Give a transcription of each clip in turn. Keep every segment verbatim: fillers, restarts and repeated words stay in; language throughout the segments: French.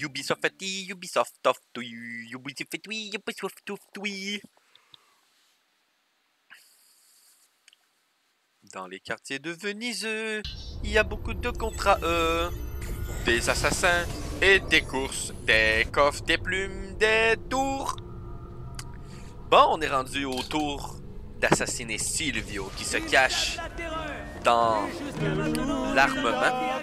Ubisoft fait Ubisoft of Ubisoft fait Ubisoft of Dans les quartiers de Venise, il y a beaucoup de contrats, euh, des assassins et des courses, des coffres, des plumes, des tours. Bon, on est rendu au tour d'assassiner Silvio qui se cache dans l'armement.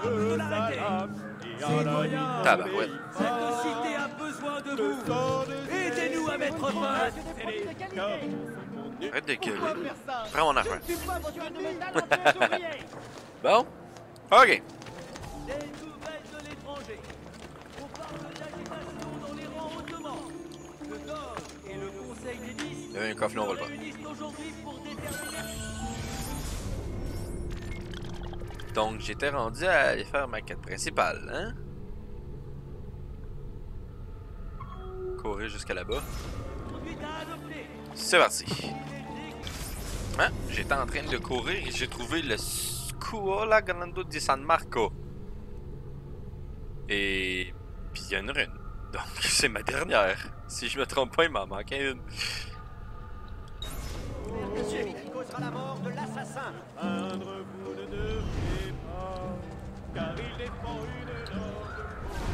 Tabarouette. Cette cité a besoin de vous. Aidez-nous à mettre fin. Arrête de gueuler. Prends mon argent. Bon. OK. Des nouvelles de l'étranger. On parle d'agitation dans les rangs hautement. Le D O G et le Conseil des dix Il y a un coffre là, on va le se prendre. réunissent aujourd'hui pour déterminer. Donc, j'étais rendu à aller faire ma quête principale, hein? Courir jusqu'à là-bas. Conduite à adopter. C'est parti. Hein? J'étais en train de courir et j'ai trouvé le Scuola Grande di San Marco. Et... puis il y a une rune. Donc, c'est ma dernière. Si je me trompe pas, il m'en manquait une. Celui qui causera la mort de l'assassin. Peindre vous ne devez pas, car il défend une noble.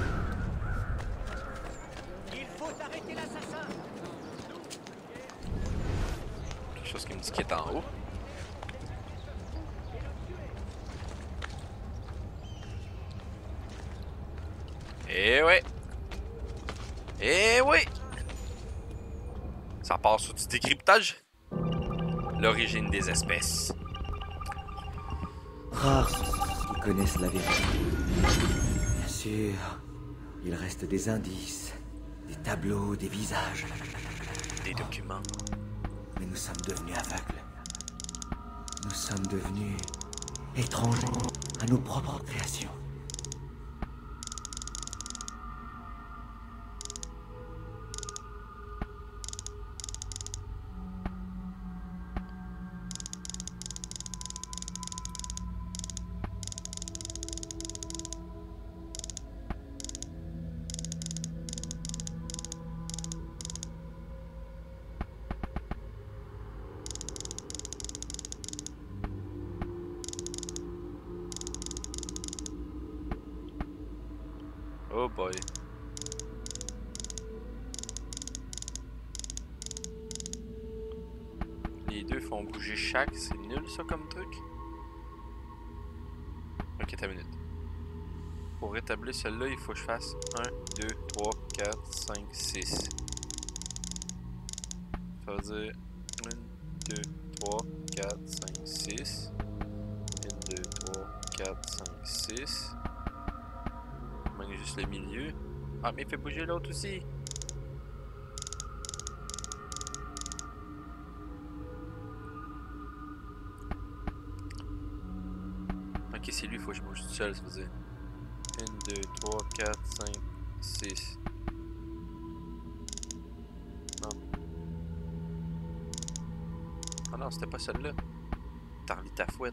Il faut arrêter l'assassin. Quelque chose qui me dit qu'il est en haut. Eh ouais! Eh oui! Ça passe sous du décryptage. L'origine des espèces. Rares qui connaissent la vérité. Bien sûr, il reste des indices, des tableaux, des visages. Des documents. Mais nous sommes devenus aveugles. Nous sommes devenus étrangers à nos propres créations. Oh boy. Les deux font bouger chaque, c'est nul ça comme truc. Ok, t'as une minute. Pour rétablir celle-là, il faut que je fasse un, deux, trois, quatre, cinq, six. Ça veut dire un, deux, trois, quatre, cinq, six. un, deux, trois, quatre, cinq, six. Il manque juste le milieu. Ah, mais il fait bouger l'autre aussi. Ok, c'est lui, il faut que je bouge tout seul, ça veut dire. un, deux, trois, quatre, cinq, six. Non. Ah non, c'était pas celle-là. T'as envie ta fouette.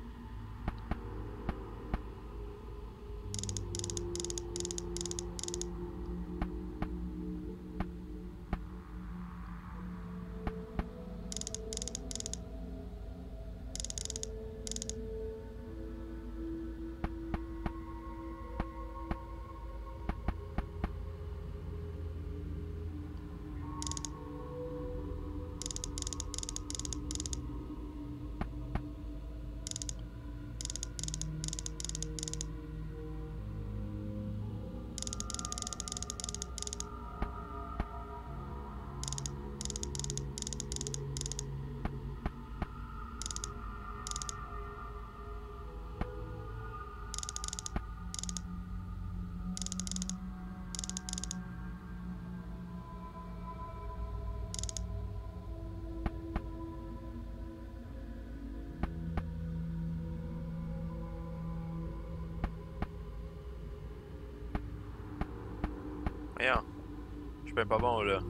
Voyons. Je suis pas bon là.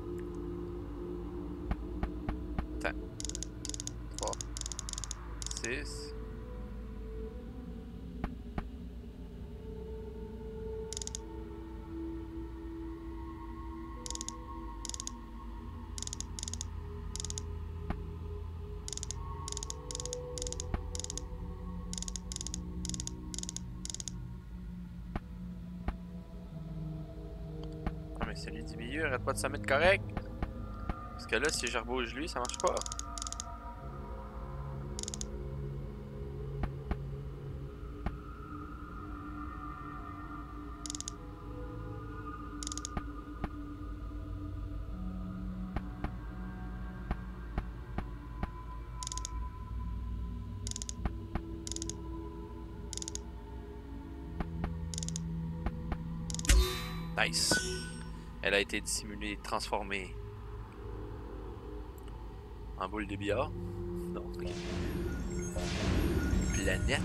Attends. trois. six. celui du milieu, arrête pas de se mettre correct. Parce que là, si je rebouge lui, ça marche pas. Nice. Elle a été dissimulée, transformée en boule de billard. Non. Planète.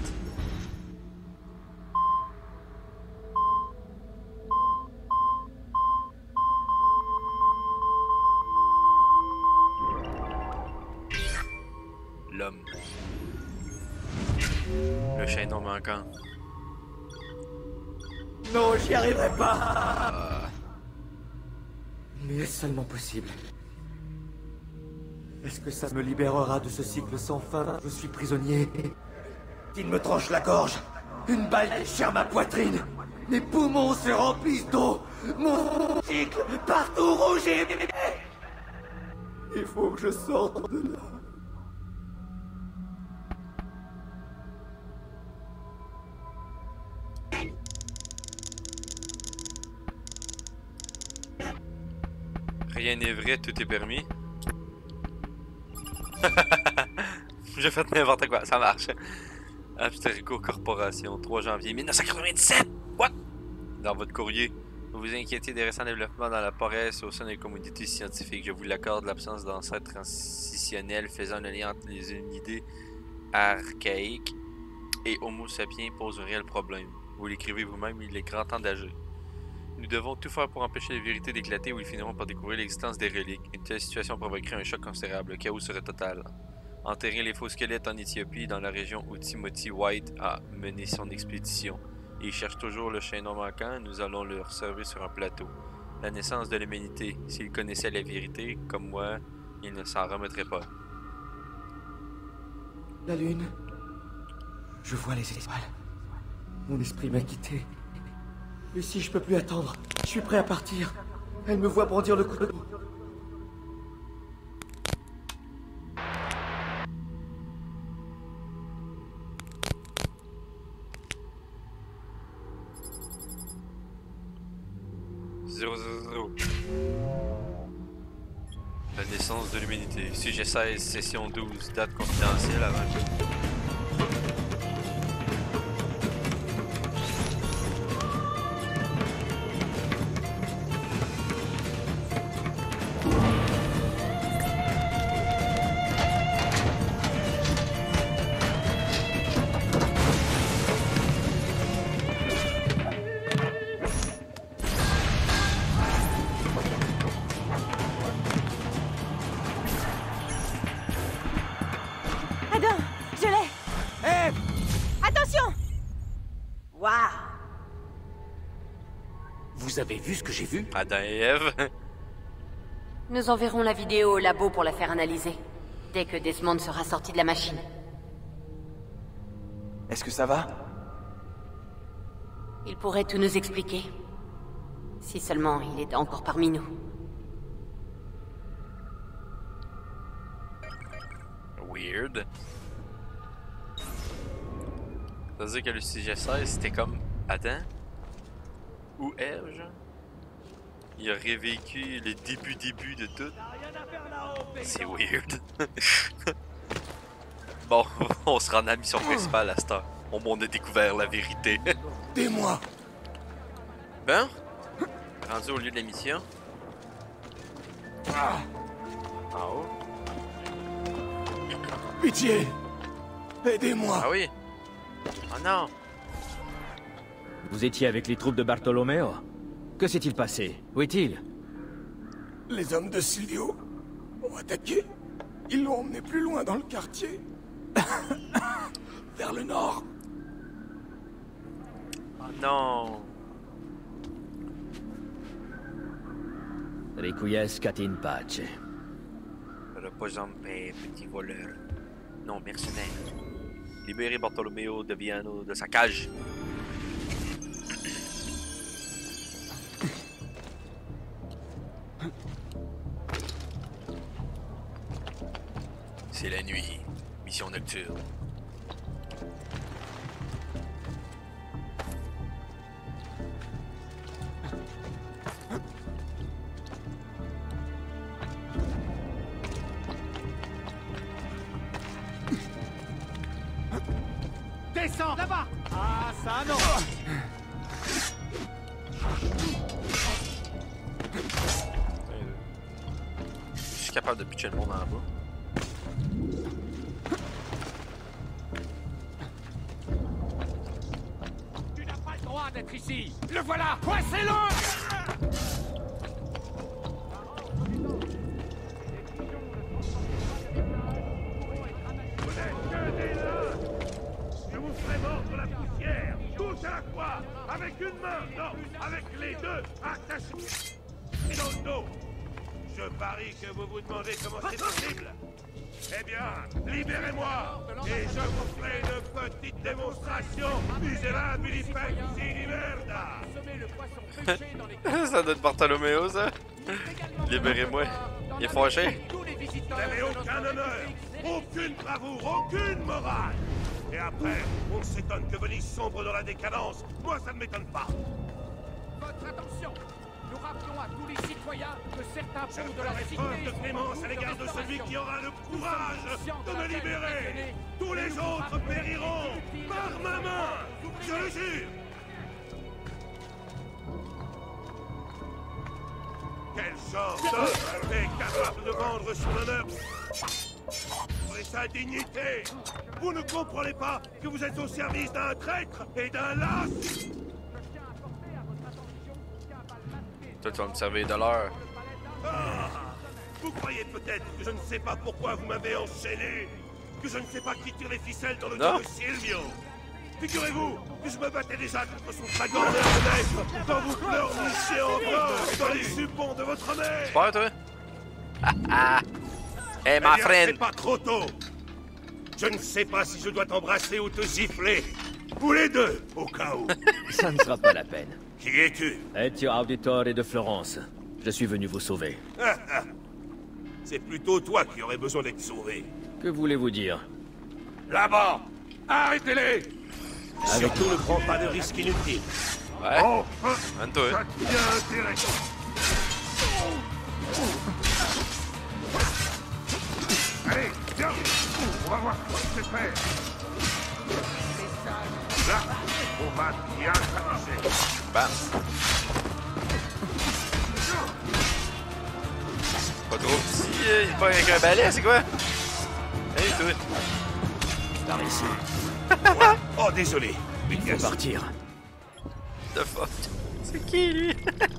L'homme. Le chaînon manquant. Non, j'y arriverai pas. Mais est-ce seulement possible? Est-ce que ça me libérera de ce cycle sans fin? Je suis prisonnier. Il me tranche la gorge. Une balle déchire ma poitrine. Mes poumons se remplissent d'eau. Mon cycle partout rougit. Il faut que je sorte de là. Rien n'est vrai, tout est permis. J'ai fait n'importe quoi, ça marche. Abstergo Corporation, trois janvier mille neuf cent quatre-vingt-dix-sept. What? Dans votre courrier, vous vous inquiétez des récents développements dans la paresse au sein des communautés scientifiques. Je vous l'accorde, l'absence d'ancêtres transitionnels faisant le lien entre les unidés archaïques et Homo sapiens pose un réel problème. Vous l'écrivez vous-même, il est grand temps d'agir. Nous devons tout faire pour empêcher les vérités d'éclater ou ils finiront par découvrir l'existence des reliques. Une telle situation provoquerait un choc considérable. Le chaos serait total. Enterrer les faux squelettes en Éthiopie, dans la région où Timothy White a mené son expédition. Il cherche toujours le chaînon manquant, nous allons le servir sur un plateau. La naissance de l'humanité. S'il connaissait la vérité, comme moi, il ne s'en remettrait pas. La lune. Je vois les étoiles. Mon esprit m'a quitté. Lucie, je peux plus attendre. Je suis prêt à partir. Elle me voit brandir le couteau. zéro zéro zéro. La naissance de l'humanité. Sujet seize, session douze, date confidentielle avant. Vous avez vu ce que j'ai vu? Adam et Ève. Nous enverrons la vidéo au labo pour la faire analyser. Dès que Desmond sera sorti de la machine. Est-ce que ça va? Il pourrait tout nous expliquer. Si seulement il était encore parmi nous. Weird. Ça veut dire que le sujet seize, c'était comme Adam ou Ève, genre. Il a revécu le début début de tout. C'est weird. Bon, on se rend à la mission principale à cette heure. Au moins, on a découvert la vérité. Aidez-moi! Ben, rendu au lieu de la mission. Ah. En haut. Pitié! Aidez-moi! Ah oui! Oh non! Vous étiez avec les troupes de Bartolomeo? Que s'est-il passé? Où est-il? Les hommes de Silvio ont attaqué. Ils l'ont emmené plus loin dans le quartier. Vers le nord. Oh non! Requiescat in pace. Repose en paix, petit voleur. Non, mercenaire. Libérez Bartolomeo de Viano de sa cage. descend, là-bas. Ah, ça non. Je suis capable de pitcher le monde en bas. Tu n'as pas le droit d'être ici. Le voilà. Coincez-le. Je vous ferai mordre la poussière. Tous à la fois. Avec une main. Non, avec les deux. Attachez. Et dans le dos. Je parie que vous vous demandez comment c'est possible. Eh bien, libérez-moi. Et je vous ferai une petite démonstration. Misérable, illiferti di merda. Ça doit être Bartholoméo, ça. Libérez-moi. Il est fâché. Vous n'avez aucun honneur, aucune bravoure, aucune morale. Et après, on s'étonne que Venise sombre dans la décadence. Moi, ça ne m'étonne pas. Votre attention. Nous rappelons à tous les citoyens que certains Je ponts de la ferai cité preuve de clémence à l'égard de celui qui aura le courage de me libérer. Tous les autres périront par ma main. Je le jure. Quel genre d'homme est capable de vendre son honneur et sa dignité? Vous ne comprenez pas que vous êtes au service d'un traître et d'un lâche? Toi, tu vas me servir de l'heure. Ah, vous croyez peut-être que je ne sais pas pourquoi vous m'avez enchaîné? Que je ne sais pas qui tire les ficelles dans le Non. dos de Silvio? Figurez-vous que je me battais déjà contre son dragon d'air de maître quand vous pleurnichez encore dans les jupons de votre mère. Pas toi? Ah ah! Hey, Eh ma bien, friend! c'est pas trop tôt. Je ne sais pas si je dois t'embrasser ou te gifler. Ou les deux, au cas où. Ça ne sera pas la peine. Qui es-tu? Ezio Auditore de Florence. Je suis venu vous sauver. C'est plutôt toi qui aurais besoin d'être sauvé. Que voulez-vous dire? Là-bas! Arrêtez-les! Avec Surtout ne prends pas de risques inutiles. Ouais? Oh, Manne-toi. ça devient intéressant. Allez, viens! On va voir ce que c'est faire. Là, on va bien s'amuser. Bam! Pas trop petit, euh, il est pas avec un balai, c'est quoi? Hey, toi! Par ici. Ouais. Oh, désolé. Mais Il bien faut sûr. partir. The fuck? C'est qui, lui?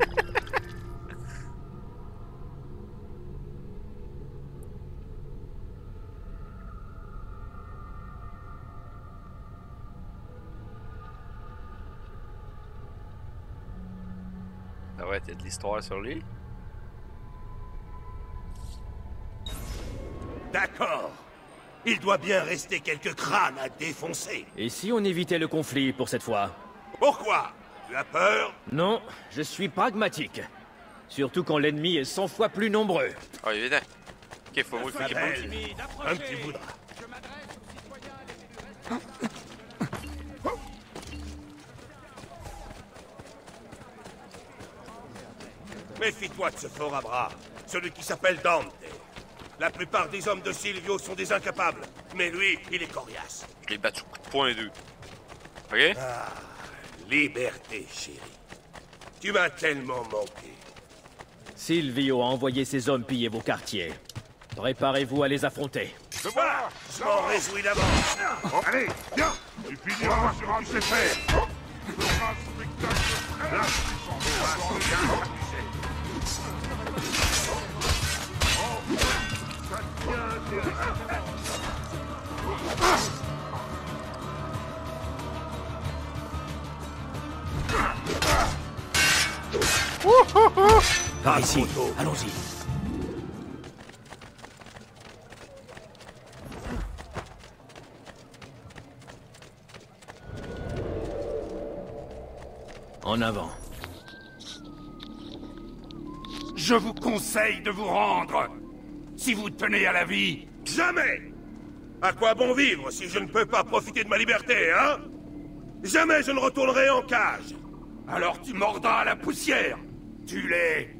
Ah ouais, t'as de l'histoire sur lui? D'accord. Il doit bien rester quelques crânes à défoncer. Et si on évitait le conflit pour cette fois? Pourquoi? Tu as peur? Non, je suis pragmatique. Surtout quand l'ennemi est cent fois plus nombreux. Ah, évident. Ok, faut moi qui qui Belle. bouge. Un petit voudra. Je m'adresse aux citoyens les plus Méfie-toi de ce fort à bras, celui qui s'appelle Dante. La plupart des hommes de Silvio sont des incapables, mais lui, il est coriace. Je l'ai battu coup de poing deux. Ok? Ah, liberté, chérie. Tu m'as tellement manqué. Silvio a envoyé ses hommes piller vos quartiers. Préparez-vous à les affronter. Je vois, je m'en réjouis d'avance. Allez, viens. Et puis on va voir ce que tu sais faire. Ce sera un spectacle très puissant. On va bien s'amuser. Oh, ça devient intéressant. Par ici, allons-y. En avant. Je vous conseille de vous rendre. Si vous tenez à la vie. Jamais! À quoi bon vivre si je ne peux pas profiter de ma liberté, hein? Jamais je ne retournerai en cage! Alors tu mordras à la poussière. Tu l'es.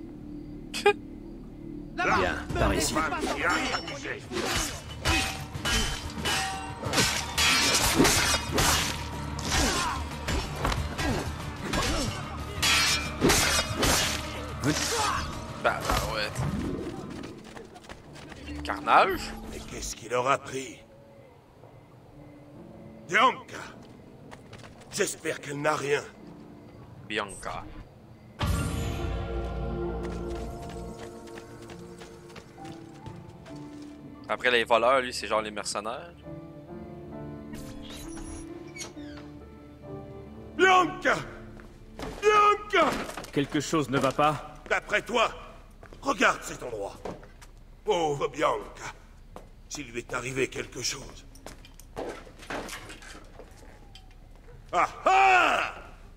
Bien, par ici. On va bien s'amuser. Bah, bah ouais. Carnage? Mais qu'est-ce qu'il leur a pris? Bianca! J'espère qu'elle n'a rien. Bianca. Après les voleurs, lui, c'est genre les mercenaires. Bianca! Bianca! Quelque chose ne va pas? D'après toi, regarde cet endroit. Pauvre Bianca. S'il lui est arrivé quelque chose. Ah ah!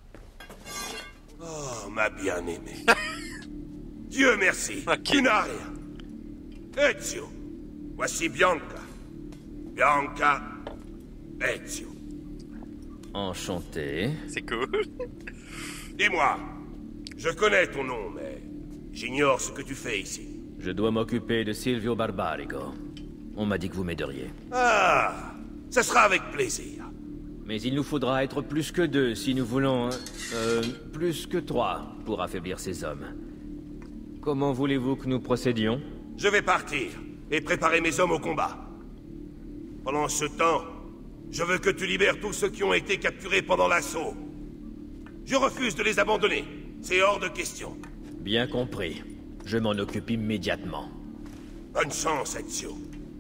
Oh, ma bien-aimée. Dieu merci, Ok. tu n'as rien. Ezio, voici Bianca. Bianca, Ezio. Enchanté. C'est cool. Dis-moi, je connais ton nom, mais j'ignore ce que tu fais ici. Je dois m'occuper de Silvio Barbarigo. On m'a dit que vous m'aideriez. Ah, ça sera avec plaisir. Mais il nous faudra être plus que deux si nous voulons... Euh, plus que trois pour affaiblir ces hommes. Comment voulez-vous que nous procédions? Je vais partir et préparer mes hommes au combat. Pendant ce temps, je veux que tu libères tous ceux qui ont été capturés pendant l'assaut. Je refuse de les abandonner. C'est hors de question. Bien compris. Je m'en occupe immédiatement. Bonne chance, Ezio.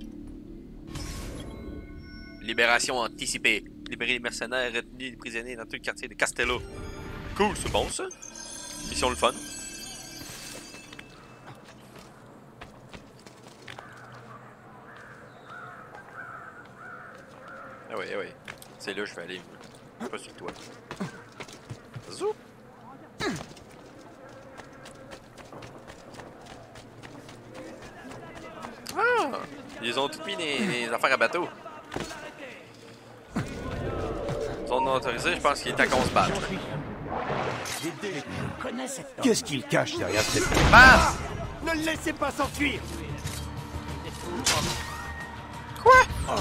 Libération anticipée. Libérer les mercenaires retenus les prisonniers dans tout le quartier de Castello. Cool, c'est bon ça. Mission le fun. Ah ouais, ah ouais. C'est là que je vais aller. Pas sur toi. Zou. Ah! Ils ont toutes mis les, les affaires à bateau. Son nom autorisé, je pense qu'il est à qu'on se batte. Qu'est-ce qu'il cache derrière cette... Ah! Ne le laissez pas s'enfuir. Quoi?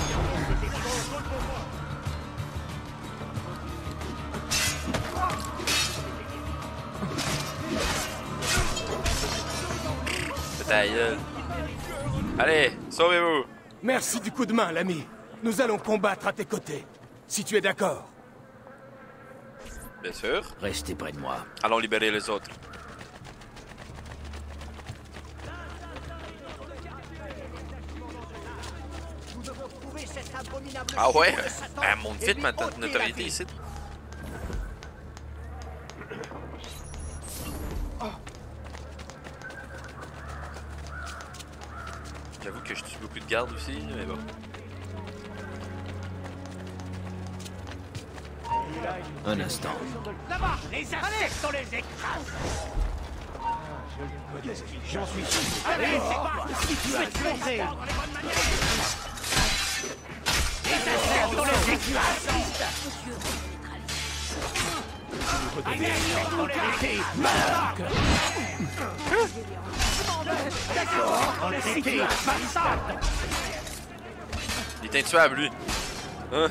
Ta gueule. Allez, sauvez-vous. Merci du coup de main, l'ami. Nous allons combattre à tes côtés. Si tu es d'accord. Bien sûr. Restez près de moi. Allons libérer les autres. Ah ouais? Elle monte vite ma notoriété ici. J'avoue que je tue beaucoup de gardes aussi, mais bon. Un instant. Là-bas, les insectes, on les écrase. J'en suis sûr. Allez, c'est pas si tu as tué. Les insectes, on les écrase. Allez, on les écrase. D'accord, on les écrase. Il est intuable, lui. Hein?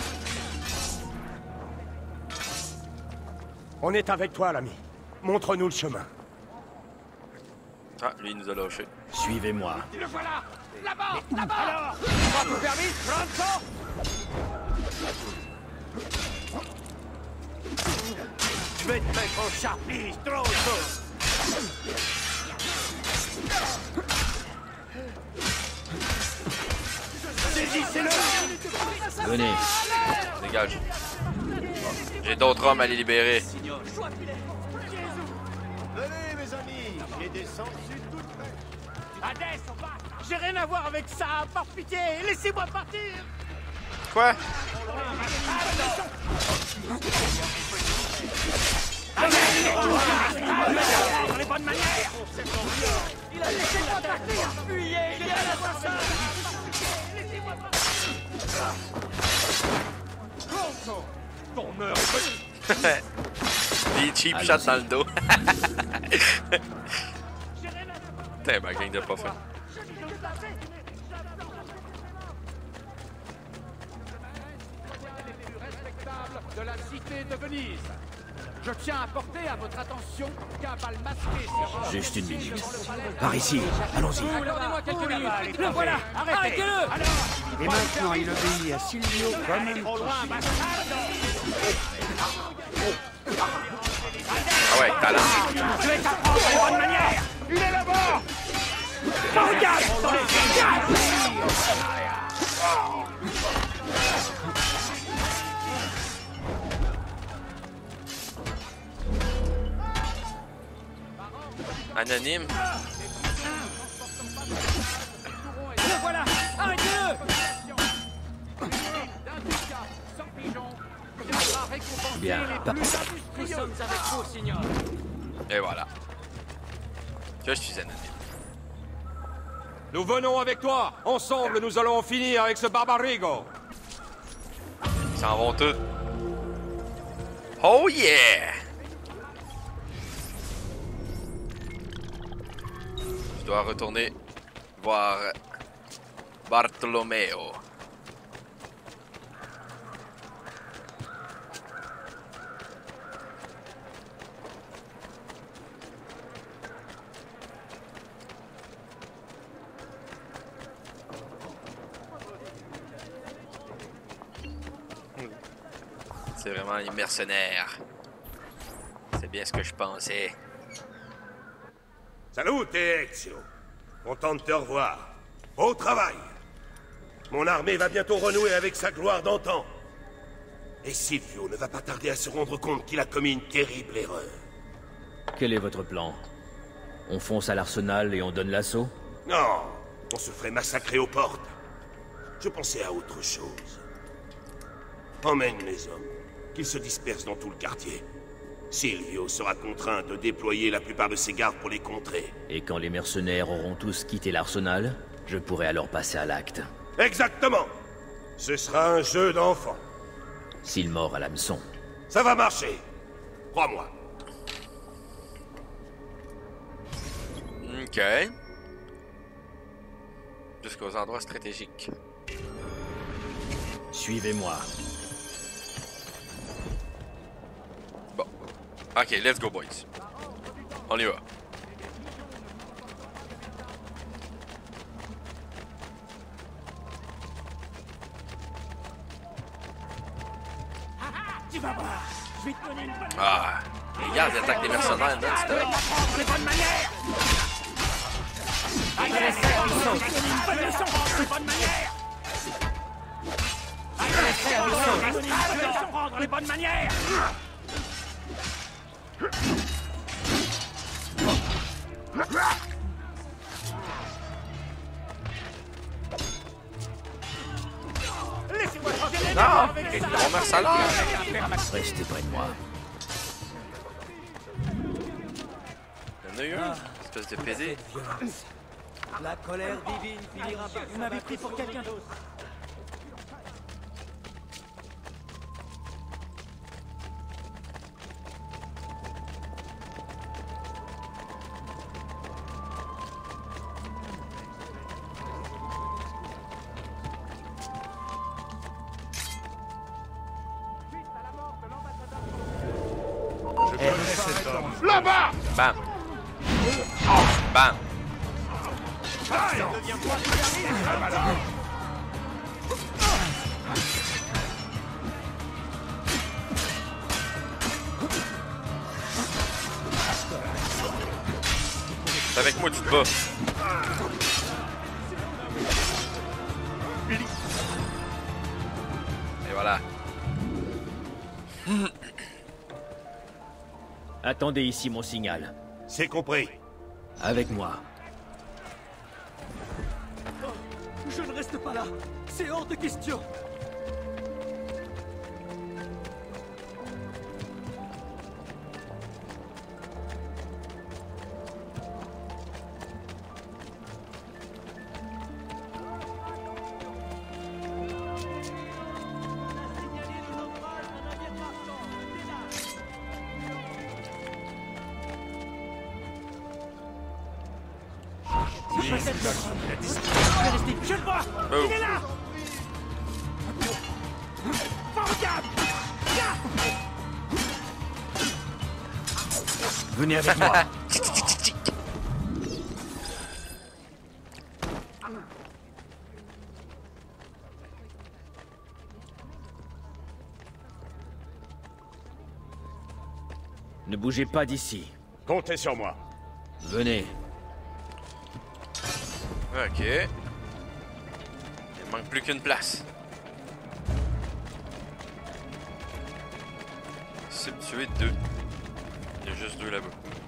On est avec toi, l'ami. Montre-nous le chemin. Ah, lui, il nous a lâché. Suivez-moi. Le voilà. Là-bas, là-bas. Alors, pas vous permis, Franco. Je vais te mettre en charpie, tronçon. Saisissez-le. Venez. Dégage. J'ai d'autres hommes à les libérer. Venez, mes amis, j'ai des sangsues toutes prêtes. Hades, on va. J'ai rien à voir avec ça, par pitié, laissez-moi partir. Quoi? Dans les bonnes manières. Il a laissé moi partir. Fuyez, il y a l'assassin. Laissez-moi partir. Ton heure est venue. Des cheap shots dans le dos. Putain, ma gang de pas fin. De la cité de Venise. Je tiens à porter à votre attention qu'un bal masqué sera Juste une minute. devant le palais. Par ici, allons-y. Accordez-moi quelques minutes. Le voilà. Arrêtez-le. Et maintenant, il obéit à Silvio comme un Trop loin, Ah ouais, talent. Je vais t'apprendre les bonnes manières. Il est là-bas! Regarde. Anonyme. Le voilà. Arrêtez-le. Bien, pas Nous sommes avec vous, signor. Et voilà. Je suis anonyme. Nous venons avec toi. Ensemble, nous allons en finir avec ce Barbarigo. Ils s'en vont tous. Oh yeah! Je dois retourner voir Bartolomeo. C'est vraiment les mercenaires. C'est bien ce que je pensais. Salut, Ezio. Content de te revoir. Au travail. Mon armée va bientôt renouer avec sa gloire d'antan. Et Silvio ne va pas tarder à se rendre compte qu'il a commis une terrible erreur. Quel est votre plan? On fonce à l'arsenal et on donne l'assaut? Non, on se ferait massacrer aux portes. Je pensais à autre chose. Emmène mes hommes, qu'ils se dispersent dans tout le quartier. Silvio sera contraint de déployer la plupart de ses gardes pour les contrer. Et quand les mercenaires auront tous quitté l'arsenal, je pourrai alors passer à l'acte. Exactement. Ce sera un jeu d'enfant. S'il mord à l'hameçon. Ça va marcher. Crois-moi. Ok. Jusqu'aux endroits stratégiques. Suivez-moi. Bon. Ok, let's go, boys. On y va. Tu vas voir. Je vais te donner une bonne Ah. Les gars, ils attaquent les mercenaires non-stop. apprendre les bonnes manières. Allez, je vais te donner une bonne leçon de bonnes manières. Allez, je vais te donner une bonne leçon prendre les bonnes manières. Laissez-moi tranquille. Non! Bon mercenaire! Restez près de moi. Il y en a eu un, espèce de P D. La colère divine finira par... Vous m'avez pris pour quelqu'un d'autre. Là-bas! Bam! Bam! C'est avec moi que tu te bats. Et voilà. Attendez ici mon signal. C'est compris. Avec moi. Je ne reste pas là. C'est hors de question. Je le vois. Oh. Il est là. Formidable. Venez avec moi. Ne bougez pas d'ici. Comptez sur moi. Venez. Ok. Il manque plus qu'une place. C'est tuer deux. Il y a juste deux là-bas.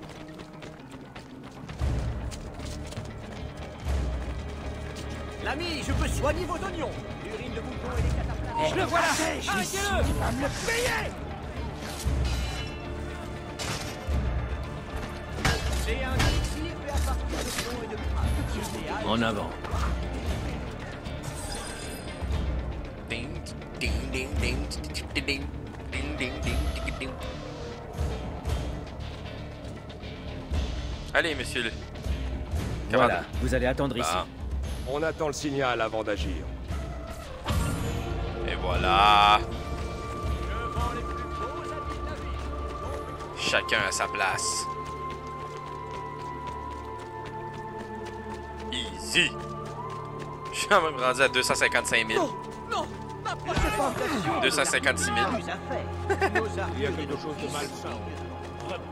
L'ami, je peux soigner vos oignons. L'urine de bouton et les cataplasmes. Je le vois là. Arrêtez-le. Il va me le payer. J'ai un élixir fait à partir de plomb et de crabe. En avant. Ding, ding, ding, ding, ding, ding, ding, ding, ding, ding. Allez, monsieur le... Voilà, vous allez attendre ici. Bah. On attend le signal avant d'agir. Et voilà. Chacun à sa place. Easy. Je suis quand même rendu à deux cent cinquante-cinq mille. Non, non, n'approchez pas. deux cent cinquante-six mille. Il y a quelque chose de malsain. Vraiment.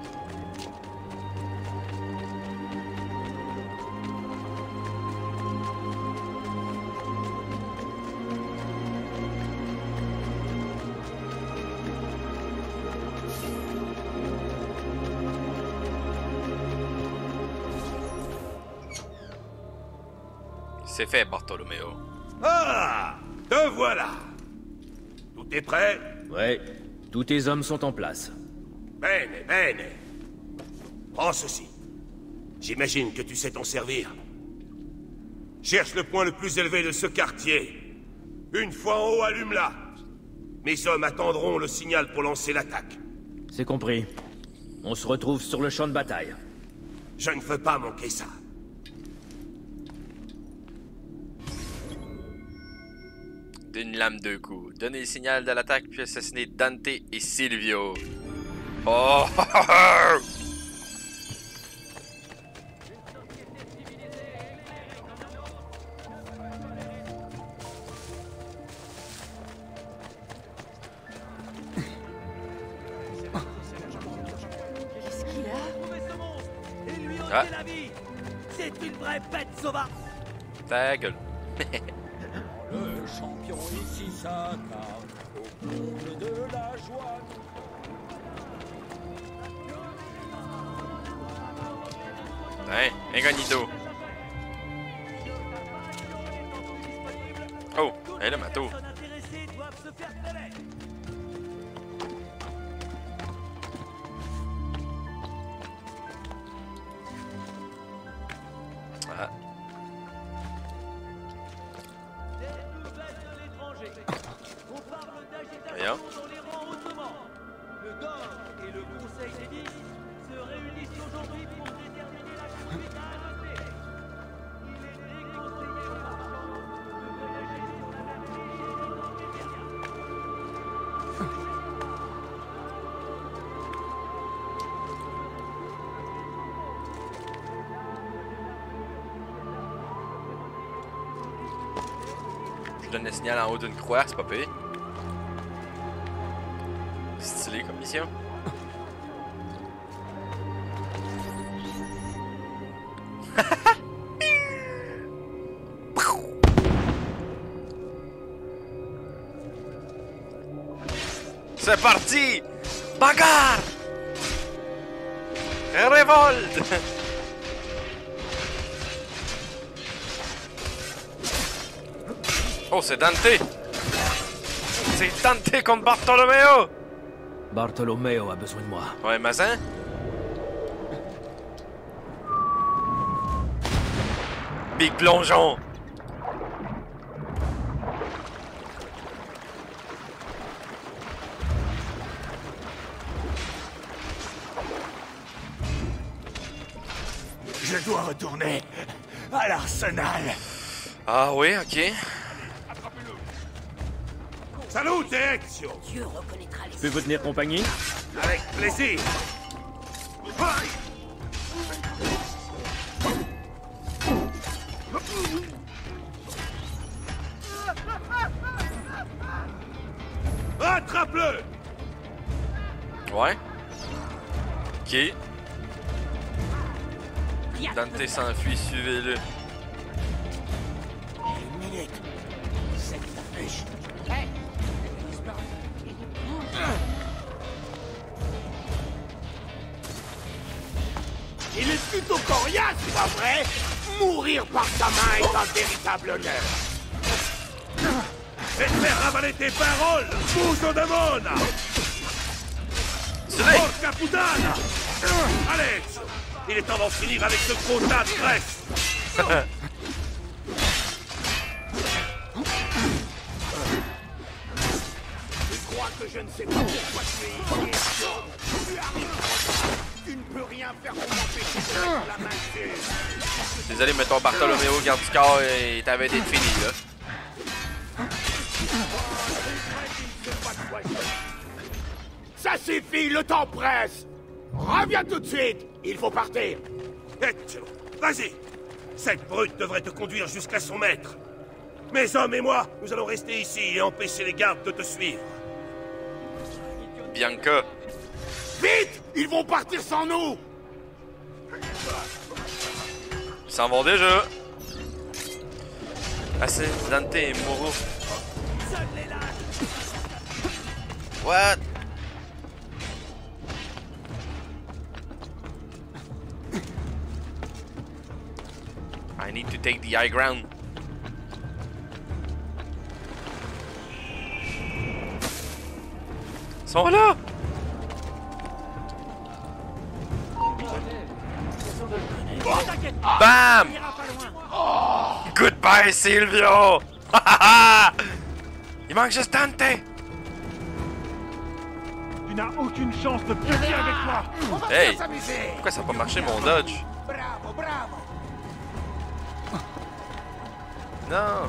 C'est fait, Bartolomeo. Ah! Te voilà! Tout est prêt? Ouais, tous tes hommes sont en place. Bene, bene. Prends ceci. J'imagine que tu sais t'en servir. Cherche le point le plus élevé de ce quartier. Une fois en haut, allume-la. Mes hommes attendront le signal pour lancer l'attaque. C'est compris. On se retrouve sur le champ de bataille. Je ne veux pas manquer ça. D'une lame deux coups. Donnez le signal de l'attaque puis assassiner Dante et Silvio. Oh! Qu'est-ce qu'il a? Trouver ce monstre et lui ôter Ah. la vie. C'est une vraie bête sauvage. Ta gueule. Le champion ici s'incarne au comble de la joie. Hein, incognito. Oh, elle là, Mato. Les intéressés doivent se faire connaître. Ah. On parle d'agitation Voyons. dans les rangs ottomans. Le D O R et le Conseil des dix se réunissent aujourd'hui pour déterminer la suite à adopter. Il est déconseillé aux marchands de voyager sur la mer Égée dans Je donne le signal en haut d'une croix, c'est pas pire. Stylé comme mission. C'est parti! Bagarre! Révolte! Oh, c'est Dante! C'est Dante contre Bartolomeo! Bartolomeo a besoin de moi. Ouais, Mazin? Big plongeon! Je dois retourner à l'arsenal. Ah oui, ok. Salut, Ezio! Dieu reconnaîtra les... Je peux vous tenir compagnie? Avec plaisir! Attrape-le! Ouais. Ok. Dante s'enfuit, suivez-le. Une minute. C'est que ta pêche. Hey. Il est plutôt coriace, c'est pas vrai? Mourir par sa main est un véritable honneur. Je vais te faire ravaler tes paroles, Muso de Mona! Porca puttana! Alex! Il est temps d'en finir avec ce gros tas de graisse! Tu crois que je ne sais pas pourquoi tu es ici? Tu arrives trop tard. Tu ne peux rien faire pour m'empêcher de mettre la main dessus. Désolé, mais ton Bartholoméo, garde du corps, il t'avait d'être fini, là. Ça suffit, le temps presse! Reviens tout de suite! Il faut partir! Vas-y! Cette brute devrait te conduire jusqu'à son maître. Mes hommes et moi, nous allons rester ici et empêcher les gardes de te suivre. Bianca! Vite! Ils vont partir sans nous! Ils s'en vont déjà! Assez, Dante et Moro. What? I need to take the high ground. Ils sont là! Bam! Goodbye, Silvio! Il manque juste Dante! Tu n'as aucune chance de pionnier avec moi! Hey! Pourquoi ça n'a pas marché mon dodge? Bravo, bravo! Non!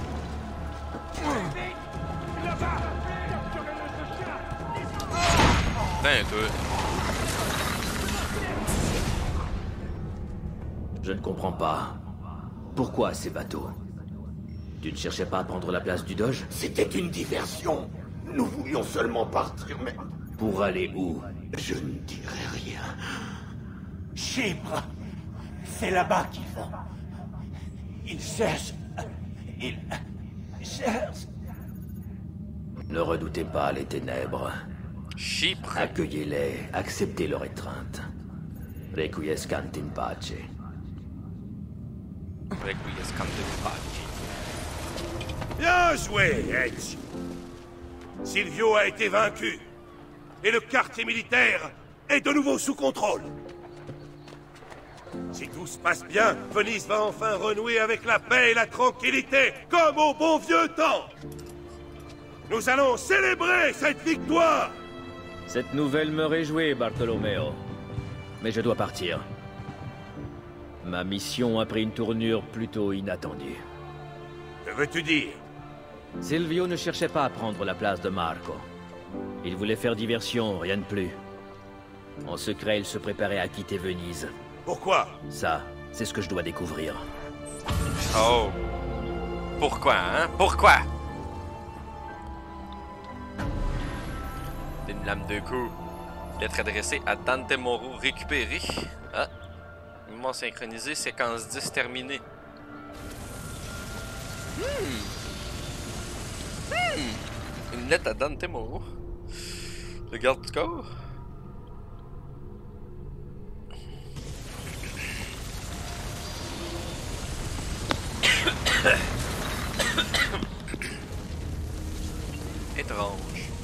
Putain, toi! Je ne comprends pas. Pourquoi ces bateaux? Tu ne cherchais pas à prendre la place du Doge? C'était une diversion. Nous voulions seulement partir, mais... Pour aller où? Je ne dirai rien. Chypre. C'est là-bas qu'ils vont. Ils cherchent... Ils... cherchent... Ne redoutez pas les ténèbres. Chypre. Accueillez-les, acceptez leur étreinte. Requiescant in pace. Requiescant in pace. Bien joué, Edge! Silvio a été vaincu. Et le quartier militaire est de nouveau sous contrôle. Si tout se passe bien, Venise va enfin renouer avec la paix et la tranquillité, comme au bon vieux temps. Nous allons célébrer cette victoire. Cette nouvelle me réjouit, Bartholoméo. Mais je dois partir. Ma mission a pris une tournure plutôt inattendue. Que veux-tu dire? Silvio ne cherchait pas à prendre la place de Marco. Il voulait faire diversion, rien de plus. En secret, il se préparait à quitter Venise. Pourquoi? Ça, c'est ce que je dois découvrir. Oh. Pourquoi, hein? Pourquoi? Une lame de coups. Lettre adressée à Dante Moro récupérée. Ah. Mouvement synchronisé, séquence dix terminée. Hmm. Hmm. Une lettre à Dante Moro. Le garde du corps. Étrange.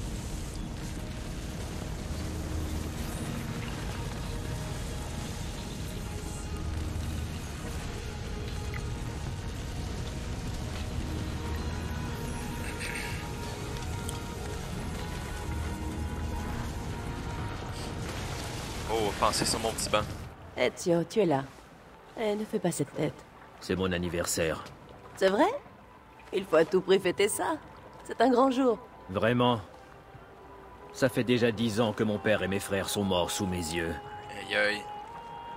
Oh, pensez sur mon petit banc. Ezio, tu es là. Eh, ne fais pas cette tête. C'est mon anniversaire. C'est vrai? Il faut à tout prix fêter ça. C'est un grand jour. Vraiment? Ça fait déjà dix ans que mon père et mes frères sont morts sous mes yeux. Aïe aïe.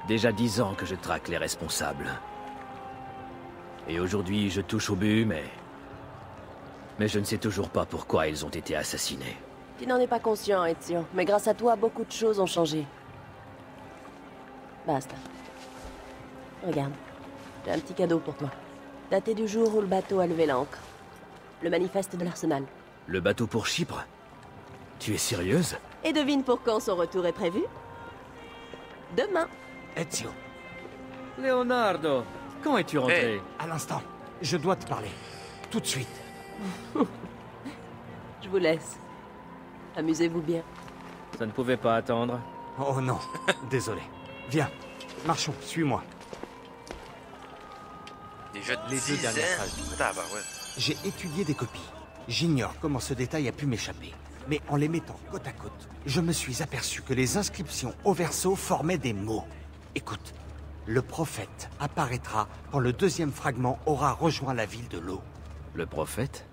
Déjà dix ans que je traque les responsables. Et aujourd'hui, je touche au but, mais... Mais je ne sais toujours pas pourquoi ils ont été assassinés. Tu n'en es pas conscient, Ezio, mais grâce à toi, beaucoup de choses ont changé. Basta. Regarde, j'ai un petit cadeau pour toi. Daté du jour où le bateau a levé l'ancre. Le manifeste de l'Arsenal. Le bateau pour Chypre? Tu es sérieuse? Et devine pour quand son retour est prévu? Demain. Ezio. Leonardo, quand es-tu rentré? Hey. À l'instant. Je dois te parler. Tout de suite. Je vous laisse. Amusez-vous bien. Ça ne pouvait pas attendre. Oh non, désolé. Viens, marchons, suis-moi. Déjà Les deux dernières phrases. Ah bah ouais. J'ai étudié des copies. J'ignore comment ce détail a pu m'échapper. Mais en les mettant côte à côte, je me suis aperçu que les inscriptions au verso formaient des mots. Écoute, le prophète apparaîtra quand le deuxième fragment aura rejoint la ville de l'eau. Le prophète?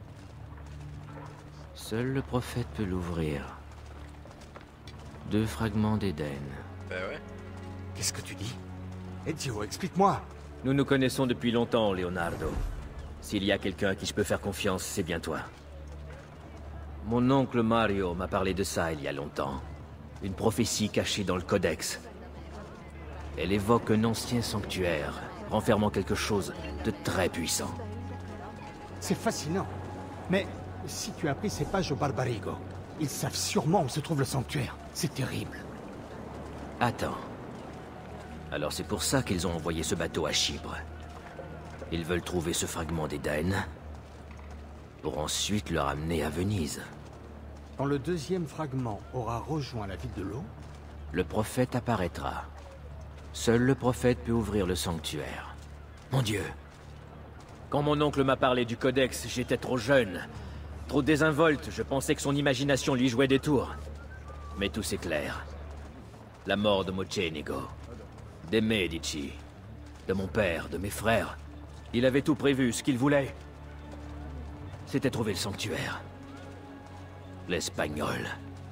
Seul le prophète peut l'ouvrir. Deux fragments d'Éden. Ben ouais. Qu'est-ce que tu dis? Ezio, explique-moi. Nous nous connaissons depuis longtemps, Leonardo. S'il y a quelqu'un à qui je peux faire confiance, c'est bien toi. Mon oncle Mario m'a parlé de ça il y a longtemps. Une prophétie cachée dans le Codex. Elle évoque un ancien sanctuaire, renfermant quelque chose de très puissant. C'est fascinant. Mais si tu as pris ces pages au Barbarigo, ils savent sûrement où se trouve le sanctuaire. C'est terrible. Attends. Alors c'est pour ça qu'ils ont envoyé ce bateau à Chypre. Ils veulent trouver ce fragment d'Éden pour ensuite le ramener à Venise. Quand le deuxième fragment aura rejoint la ville de l'eau, le prophète apparaîtra. Seul le prophète peut ouvrir le sanctuaire. Mon Dieu! Quand mon oncle m'a parlé du Codex, j'étais trop jeune. Trop désinvolte, je pensais que son imagination lui jouait des tours. Mais tout s'éclaire. La mort de Mocenigo, des Medici, de mon père, de mes frères. Il avait tout prévu, ce qu'il voulait. C'était trouver le sanctuaire. L'Espagnol.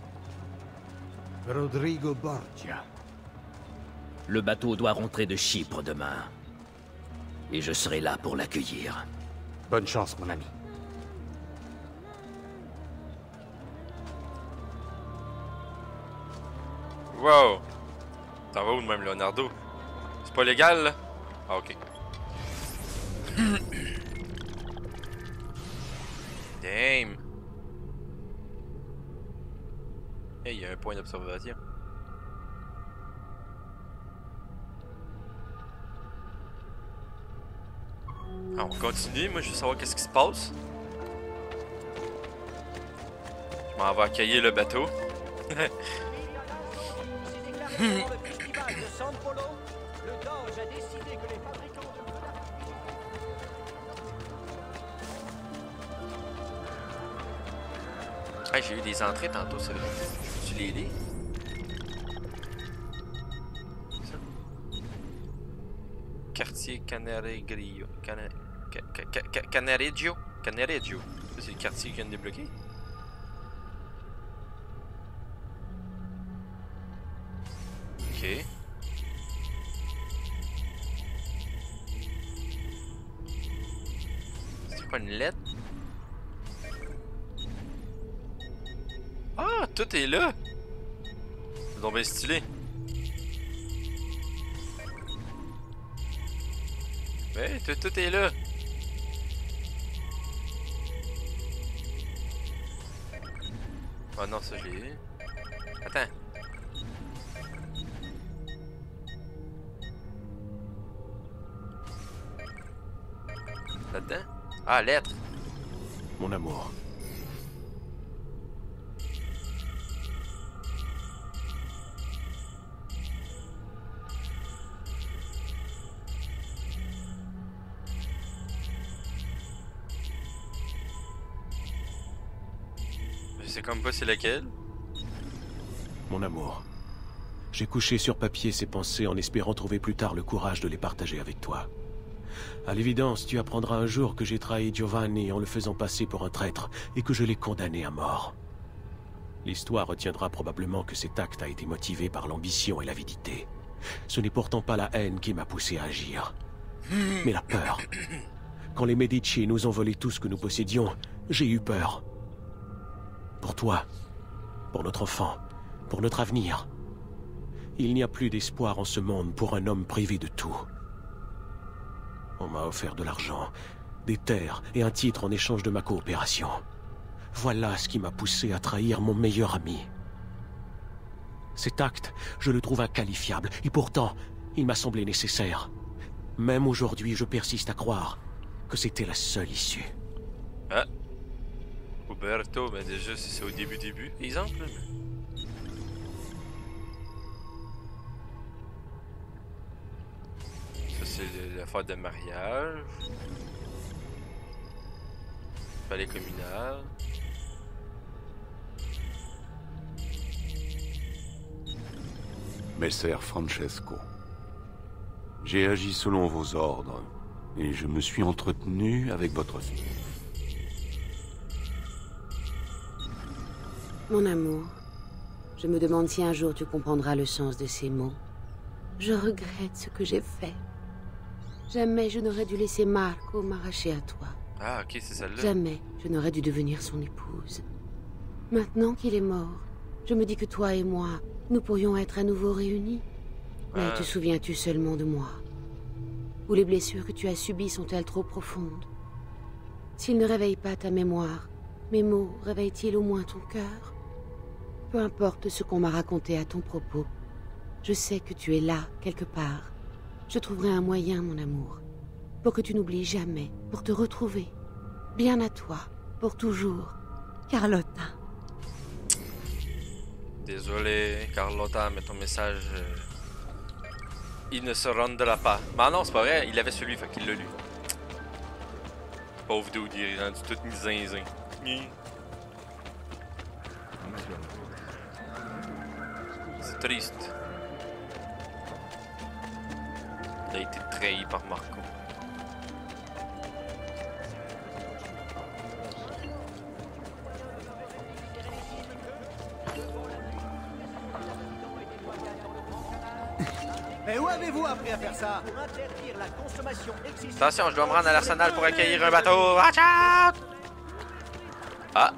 Rodrigo Borgia. Le bateau doit rentrer de Chypre demain. Et je serai là pour l'accueillir. Bonne chance, mon ami. Wow! T'en vas où de même, Leonardo? C'est pas légal, là? Ah, ok. Damn! Hey, il y a un point d'observation. Ah, on continue, moi je veux savoir qu'est-ce qui se passe. Je m'en vais accueillir le bateau. Hey, j'ai eu des entrées tantôt, c'est vrai. Tu les lis? Quartier Canaregio. Cana... Ca... Ca... Ca... Canareggio? Canareggio. Ça, c'est le quartier qui vient de débloquer. Ok. C'est pas une lettre? Ah, tout est là! C'est donc bien stylé. Ouais, tout, tout est là. Oh non, ça j'ai eu. Attends. Là-dedans? Ah, lettre. Mon amour. Je sais comme pas c'est laquelle. Mon amour. J'ai couché sur papier ces pensées en espérant trouver plus tard le courage de les partager avec toi. À l'évidence, tu apprendras un jour que j'ai trahi Giovanni en le faisant passer pour un traître et que je l'ai condamné à mort. L'histoire retiendra probablement que cet acte a été motivé par l'ambition et l'avidité. Ce n'est pourtant pas la haine qui m'a poussé à agir, mais la peur. Quand les Medici nous ont volé tout ce que nous possédions, j'ai eu peur. Pour toi, pour notre enfant, pour notre avenir. Il n'y a plus d'espoir en ce monde pour un homme privé de tout. On m'a offert de l'argent, des terres et un titre en échange de ma coopération. Voilà ce qui m'a poussé à trahir mon meilleur ami. Cet acte, je le trouve inqualifiable, et pourtant, il m'a semblé nécessaire. Même aujourd'hui, je persiste à croire que c'était la seule issue. Ah. Roberto, ben déjà, si c'est au début, début, exemple. Ça, c'est l'affaire de mariage. Palais communal. Messer Francesco, j'ai agi selon vos ordres, et je me suis entretenu avec votre fille. Mon amour, je me demande si un jour tu comprendras le sens de ces mots. Je regrette ce que j'ai fait. Jamais je n'aurais dû laisser Marco m'arracher à toi. Ah, ok, c'est celle-là. Jamais je n'aurais dû devenir son épouse. Maintenant qu'il est mort, je me dis que toi et moi, nous pourrions être à nouveau réunis. Mais Ah. te souviens-tu seulement de moi? Ou les blessures que tu as subies sont-elles trop profondes? S'ils ne réveillent pas ta mémoire, mes mots réveillent-ils au moins ton cœur? Peu importe ce qu'on m'a raconté à ton propos, je sais que tu es là, quelque part. Je trouverai un moyen, mon amour, pour que tu n'oublies jamais, pour te retrouver. Bien à toi, pour toujours, Carlotta. Désolé, Carlotta, mais ton message... euh, il ne se rendra pas. Mais non, c'est pas vrai, il avait celui, fait qu'il l'a lu. Pauvre dude, il est rendu tout mis zinzin. Hi. C'est triste. Il a été trahi par Marco. Mais où avez-vous appris à faire ça? Pour interdire la consommation excessive. Attention, je dois me rendre à l'arsenal pour accueillir un bateau. Watch out! Ah!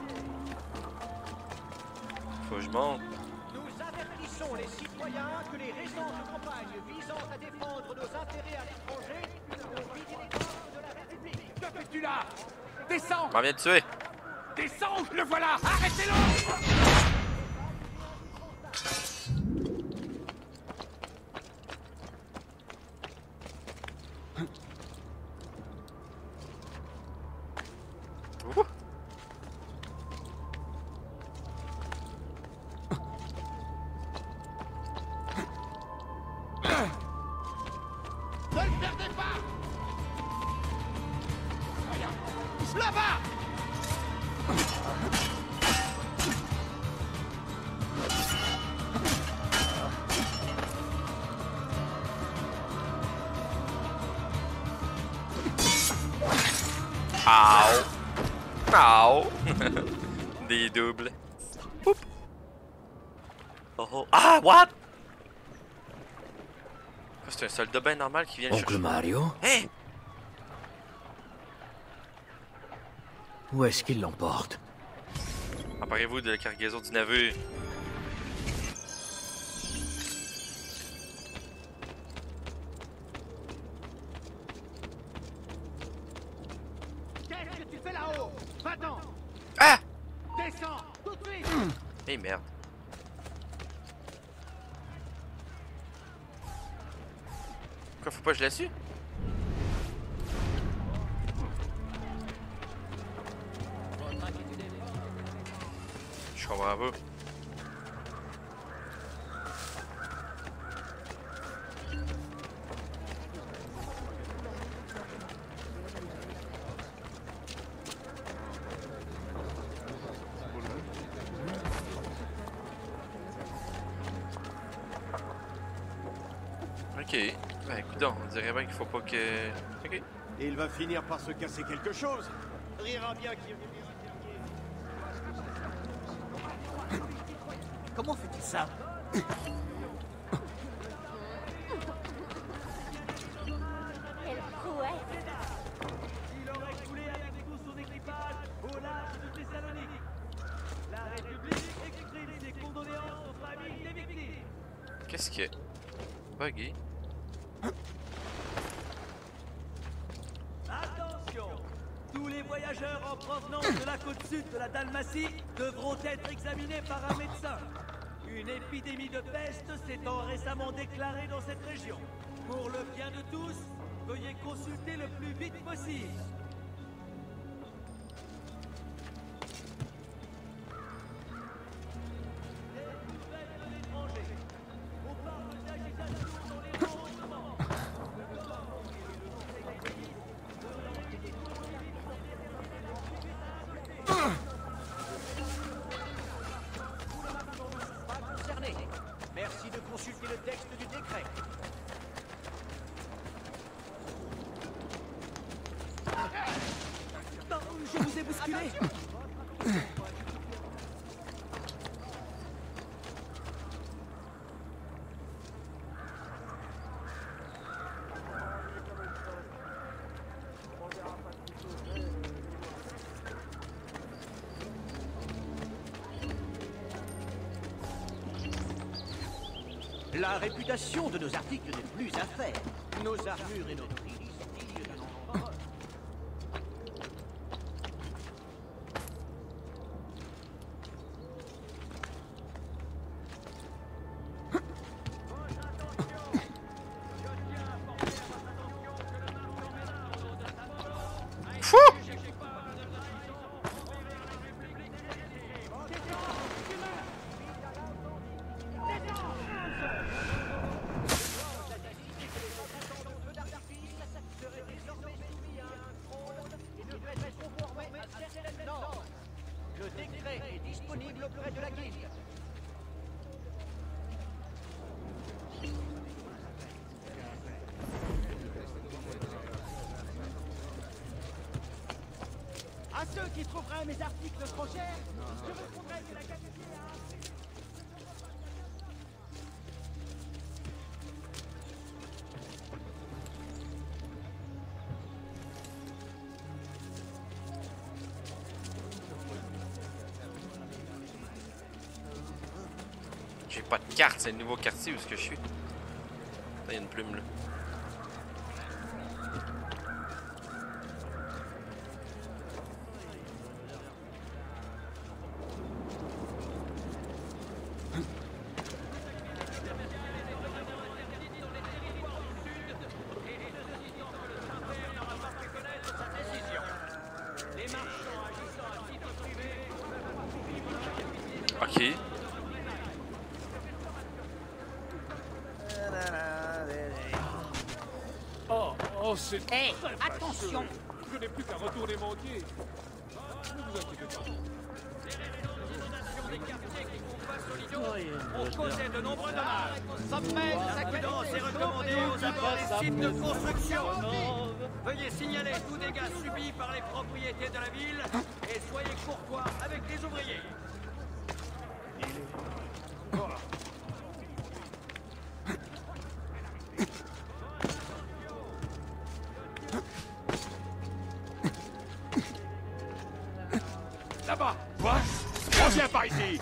Faut que je monte. Nous avertissons les citoyens que les récentes campagnes visant à défendre nos intérêts à l'étranger ont vidé les coffres de la République. Que fais-tu là? Descends! On vient de tuer. Descends! Le voilà! Arrêtez-le! Ouh. Ne le perdez pas! Là-bas! Ow. Ow. Des doubles. Oup. Oh oh. Ah, what? C'est un soldat bien normal qui vient le Oncle chercher. Mario? Hein? Où est-ce qu'il l'emporte? Emparez-vous de la cargaison du navire. Qu'est-ce que tu fais là-haut? Va-t'en! Ah! Descends! Tout de suite! Eh merde. Quoi, faut pas que je la su? Je comprends pas. Ok. Ben écoute, on dirait bien qu'il faut pas que... Ok. Et il va finir par se casser quelque chose. Rira bien qui... Comment fait-il ça? Qu'est-ce que... Buggy. Attention! Tous les voyageurs en provenance de la côte sud de la Dalmatie devront être examinés par un médecin. Une épidémie de peste s'étant récemment déclarée dans cette région. Pour le bien de tous, veuillez consulter le plus vite possible. Merci de consulter le texte du décret. Non, je vous ai bousculé. La réputation de nos articles n'est plus à faire. Nos armures et nos prix sont dignes d'un endroit. Le décret est disponible auprès de la guilde. À ceux qui trouveraient mes articles trop chers, je vous promets de la qualité à... J'ai pas de carte, c'est le nouveau quartier où est-ce que je suis. Il y a une plume là. Ok. Oh, oh, c'est... Hé, attention! Je n'ai plus qu'à retourner mon pied. Ne vous inquiétez pas. ont causé de nombreux dommages. Sommet de sa cadence est recommandé aux abords des sites de construction. Veuillez signaler tout dégât subi par les propriétés de la ville et soyez courtois avec les ouvriers. Là-bas! Quoi? Reviens par ici!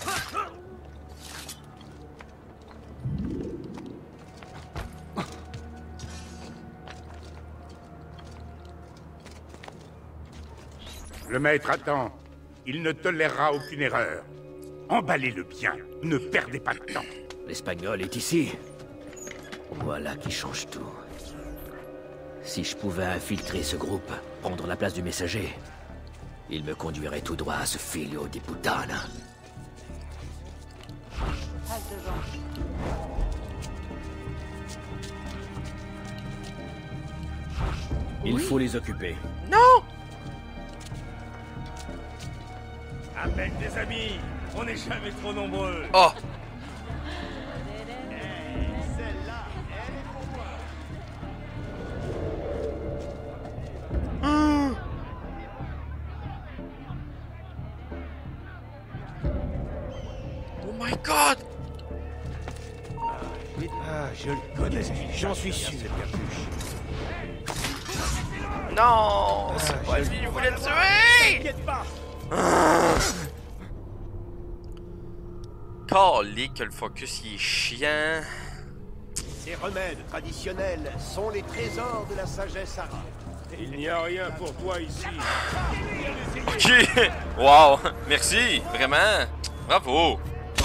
Le maître attend. Il ne tolérera aucune erreur. Emballez-le bien. Ne perdez pas de temps. L'Espagnol est ici. Voilà qui change tout. Si je pouvais infiltrer ce groupe, prendre la place du messager, il me conduirait tout droit à ce filio di puttana. Il oui. faut les occuper. Non! Avec des amis, on n'est jamais trop nombreux. Oh! Celle-là, elle est pour moi. Mmh. Oh my god! Ah, je le connais, j'en suis sûr. Non, c'est pas lui, il voulait le tuer! T'inquiète pas. Ah. Calé que le focus il est chiant. Ces remèdes traditionnels sont les trésors de la sagesse arabe. Il n'y a rien pour toi ici. Ok! Wow! Merci! Vraiment! Bravo!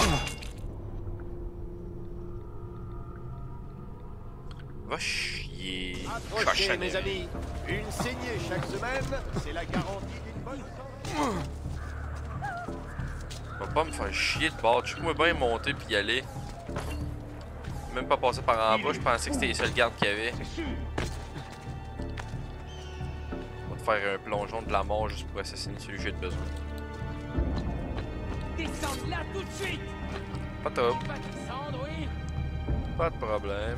Va chier! Approchez, mes amis. Une saignée chaque semaine, c'est la garantie d'une bonne santé. Va pas me faire chier de bord. Je peux bien monter puis y aller. Même pas passer par en bas, je pensais que c'était les seuls gardes qu'il y avait. On va te faire un plongeon de la mort juste pour assassiner celui que j'ai de besoin. Descends là tout de suite. Pas top. On va descendre, oui. Pas de problème.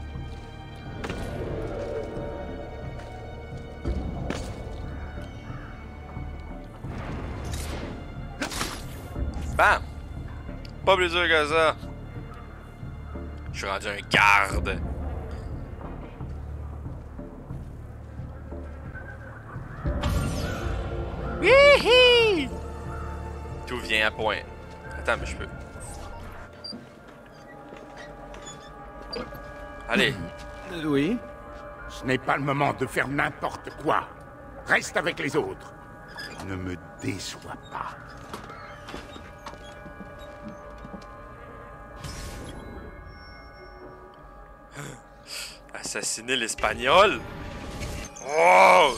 Bam! Pas plus dur que ça. Je suis rendu un garde. Hihi! Tout vient à point. Attends, mais je peux. Allez. Oui? Ce n'est pas le moment de faire n'importe quoi. Reste avec les autres. Ne me déçois pas. Assassiner l'Espagnol? Wow!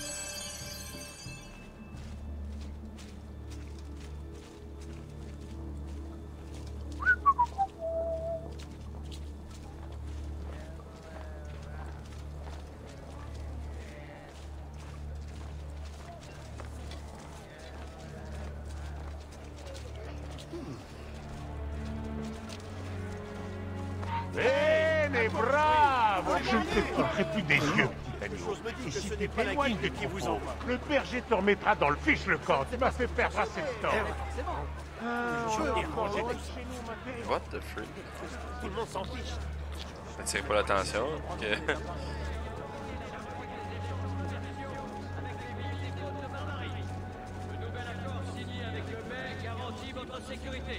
Eh, les braves! Je ne te ferai plus des yeux, petit agneau. Et si tu t'éloignes de qui vous envoie, le berger te remettra dans le fiche le camp. Tu m'as fait perdre assez de temps. What the freak? Tout le monde s'en fiche. Attire pas l'attention. Ok. Le nouvel accord signé avec le mec garantit votre sécurité.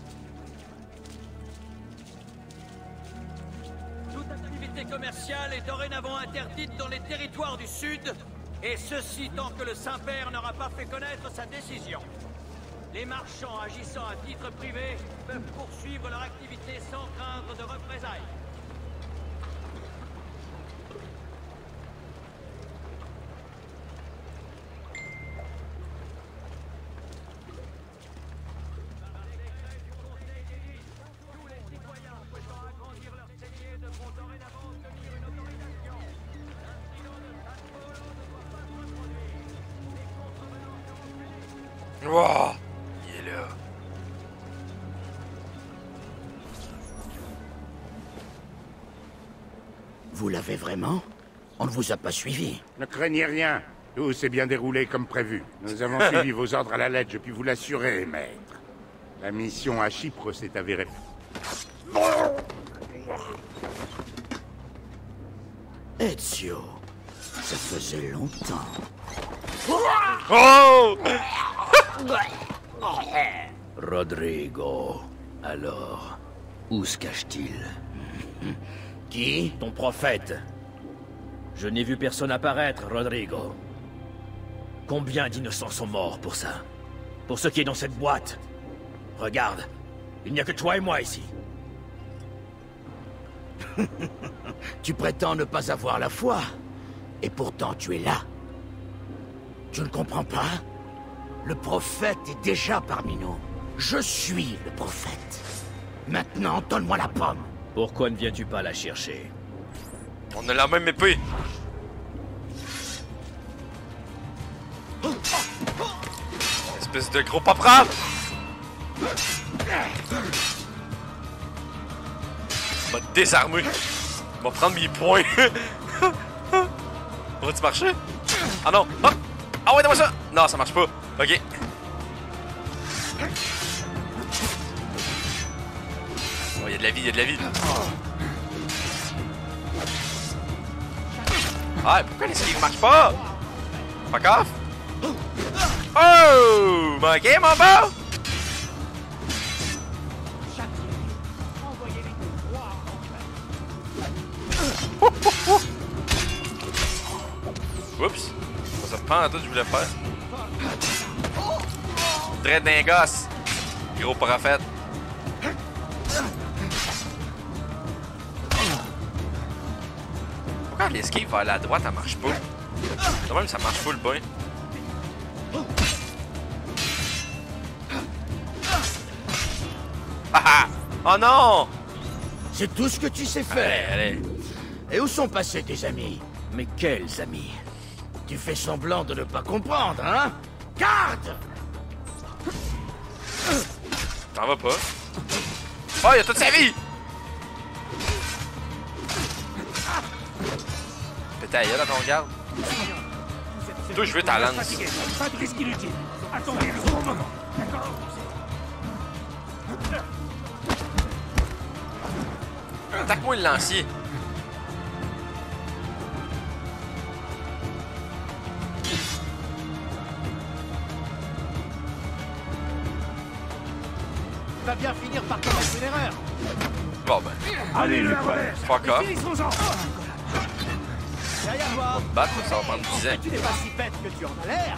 Toute activité commerciale est dorénavant interdite dans les territoires du Sud, et ceci tant que le Saint-Père n'aura pas fait connaître sa décision. Les marchands agissant à titre privé peuvent poursuivre leur activité sans craindre de représailles. Wow! Il est là. Vous l'avez vraiment? On ne vous a pas suivi. Ne craignez rien. Tout s'est bien déroulé comme prévu. Nous avons suivi vos ordres à la lettre, je puis vous l'assurer, maître. La mission à Chypre s'est avérée... Ezio, ça faisait longtemps. Oh! Rodrigo, alors, où se cache-t-il? Qui? Ton prophète. Je n'ai vu personne apparaître, Rodrigo. Combien d'innocents sont morts pour ça? Pour ce qui est dans cette boîte? Regarde, il n'y a que toi et moi ici. Tu prétends ne pas avoir la foi, et pourtant tu es là. Tu ne comprends pas? Le prophète est déjà parmi nous. Je suis le prophète. Maintenant, donne-moi la pomme. Pourquoi ne viens-tu pas la chercher? On a la même épée. Espèce de gros papera. On va te désarmer. On va prendre mes points. Va-tu marcher? Ah non! Ah, ah ouais, donne-moi ça! Non, ça marche pas. Ok. Oh, y'a de la vie, y'a de la vie. Ah, pourquoi l'esquive marche pas? Fuck off! Oh! Manqué, mon beau! Oups. Ça me prend en tout, je voulais faire. Dread d'un gosse. Gros prophète. Pourquoi l'esquive vers la droite, elle marche pas? Quand même, ça marche pas le bain. Ah ah! Oh non! C'est tout ce que tu sais faire. Allez, allez. Et où sont passés tes amis? Mais quels amis? Tu fais semblant de ne pas comprendre, hein? Garde! T'en vas pas? Oh, il a toute sa vie! Fais ta gueule à ton garde. Toi, je veux ta lance. Pas de risque inutile. Attendez un bon moment. D'accord? Attaque-moi le lancier. Tu vas bien finir par commettre une erreur. Bon ben. Allez, le Fuck off. Derrière toi. Battre, ça va prendre dix ans. Tu n'es pas si bête que tu en as l'air.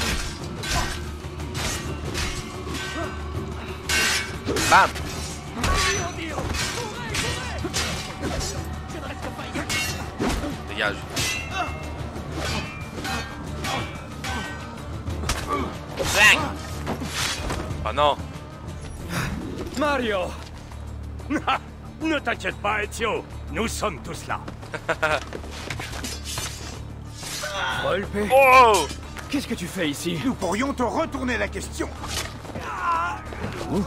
Bam! Dégage. Bang! Oh non! Mario! Ne t'inquiète pas, Ezio. Nous sommes tous là. Volpe? Oh! Qu'est-ce que tu fais ici? Nous pourrions te retourner la question. Où?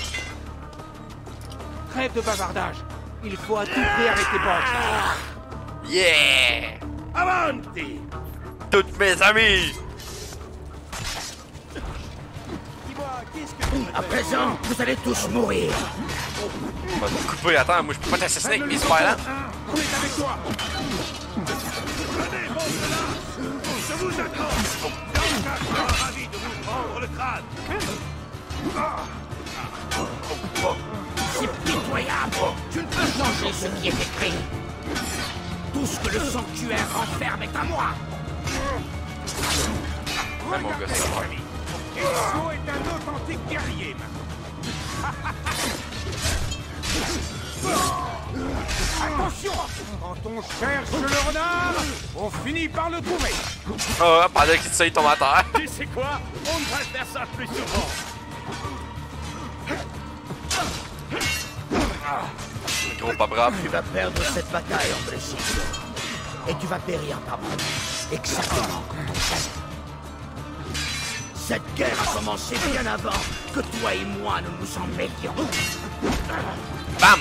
Trêve de bavardage. Il faut à tout prix arrêter Bob. Yeah! Avanti! Toutes mes amies! Dis-moi, qu'est-ce que tu À présent, vous allez tous mourir. On va te couper, attends, moi je peux pas t'assassiner avec mes super là. On est avec toi! Venez, monte là! Je vous attends! Je suis ravi de vous prendre le crâne! C'est pitoyable. Tu ne peux changer ce qui est écrit. Tout ce que le sanctuaire renferme est à moi. Ouais, mon gars, c'est moi. Ezio est un authentique guerrier, Attention! Quand on cherche le renard, on finit par le trouver. Oh, pendant qu'il te saille ton terre. Tu sais quoi? On devrait faire ça plus souvent. Gros pas brave. Tu vas perdre cette bataille en blessure. Et tu vas périr par moi. Exactement comme ton père. Cette guerre a commencé bien avant que toi et moi nous nous en mêlions. Bam!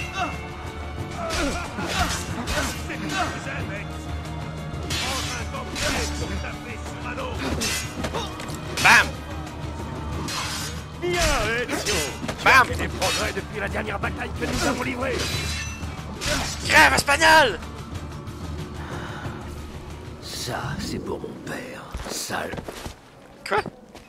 Bam! Bien, Ezio! Bam! Tu as fait des progrès depuis la dernière bataille que nous avons livrée. Crève, espagnol! Ça, c'est pour mon père. Sale. Quoi?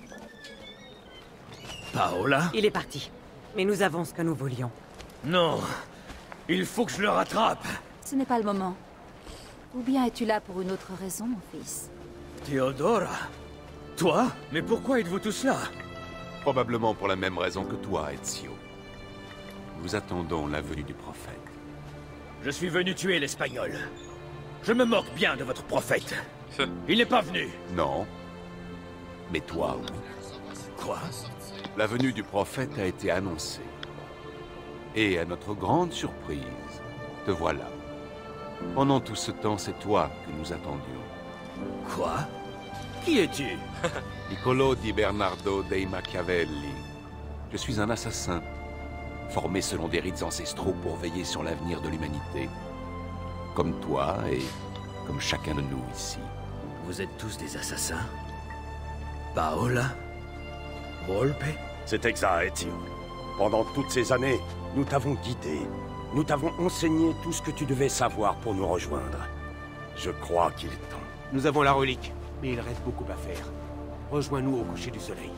Paola? Il est parti. Mais nous avons ce que nous voulions. Non. Il faut que je le rattrape. Ce n'est pas le moment. Ou bien es-tu là pour une autre raison, mon fils? Théodora? Toi? Mais pourquoi êtes-vous tous là? Probablement pour la même raison que toi, Ezio. Nous attendons la venue du prophète. Je suis venu tuer l'Espagnol. Je me moque bien de votre prophète. Il n'est pas venu. Non. Mais toi, oui. Quoi? La venue du prophète a été annoncée. Et à notre grande surprise, te voilà. Pendant tout ce temps, c'est toi que nous attendions. Quoi? Qui es-tu? Niccolo di Bernardo dei Machiavelli. Je suis un assassin, formé selon des rites ancestraux pour veiller sur l'avenir de l'humanité. Comme toi et comme chacun de nous ici. Vous êtes tous des assassins? Paola? Volpe? C'est exact, Ezio. Pendant toutes ces années, nous t'avons guidé. Nous t'avons enseigné tout ce que tu devais savoir pour nous rejoindre. Je crois qu'il est temps. Nous avons la relique, mais il reste beaucoup à faire. Rejoins-nous au coucher du soleil.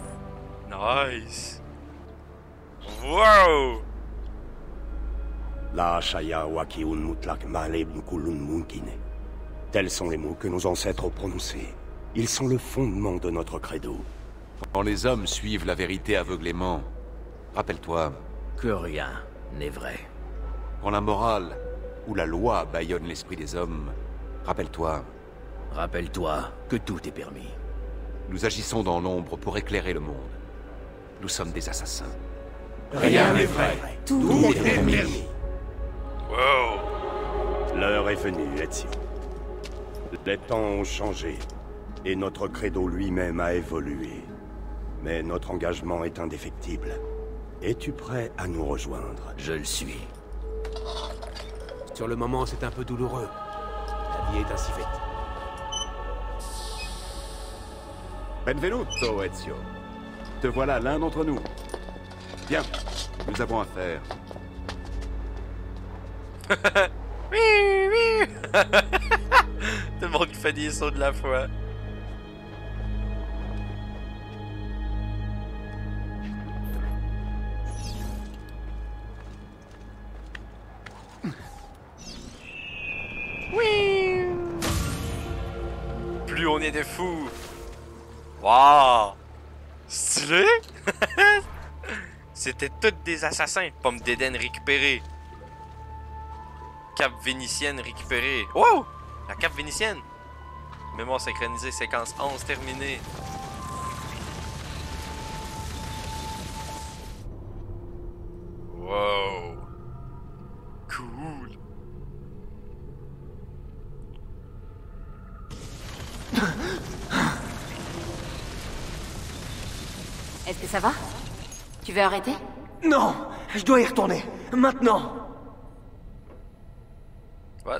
Nice. Wow! La Shaya Wakiun Mutlak Maleb Nkulun Munkine. Tels sont les mots que nos ancêtres ont prononcés. Ils sont le fondement de notre credo. Quand les hommes suivent la vérité aveuglément, rappelle-toi que rien n'est vrai. Quand la morale ou la loi bâillonne l'esprit des hommes, rappelle-toi. Rappelle-toi que tout est permis. Nous agissons dans l'ombre pour éclairer le monde. Nous sommes des assassins. Rien n'est vrai. Tout, Tout est est permis. permis. Wow. L'heure est venue, Ezio. Les temps ont changé, et notre credo lui-même a évolué. Mais notre engagement est indéfectible. Es-tu prêt à nous rejoindre? Je le suis. Sur le moment, c'est un peu douloureux. La vie est ainsi faite. Benvenuto, Ezio. Te voilà l'un d'entre nous. Viens, nous avons affaire. Oui, oui. Tout le monde qui fait des sauts de la foi. Oui. Plus on est des fous. Waouh. Stylé. C'était toutes des assassins. Pomme d'Éden récupérée. Cape vénitienne récupérée. Wow! La cape vénitienne. Mémoire synchronisée, séquence onze terminée. Wow! Cool! Est-ce que ça va? Tu veux arrêter? Non! Je dois y retourner. Maintenant! What?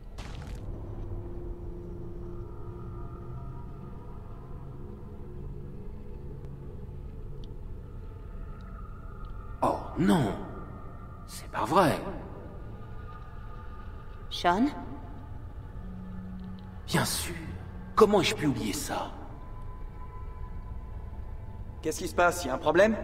Oh non! C'est pas vrai! Sean? Bien sûr! Comment ai-je pu oublier ça? Qu'est-ce qui se passe? Y a un problème?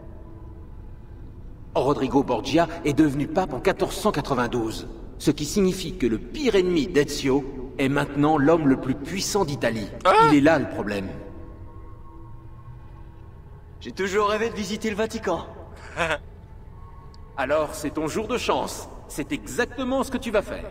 Rodrigo Borgia est devenu pape en quatorze cent quatre-vingt-douze, ce qui signifie que le pire ennemi d'Ezio est maintenant l'homme le plus puissant d'Italie. Ah! Il est là le problème. J'ai toujours rêvé de visiter le Vatican. Alors c'est ton jour de chance. C'est exactement ce que tu vas faire.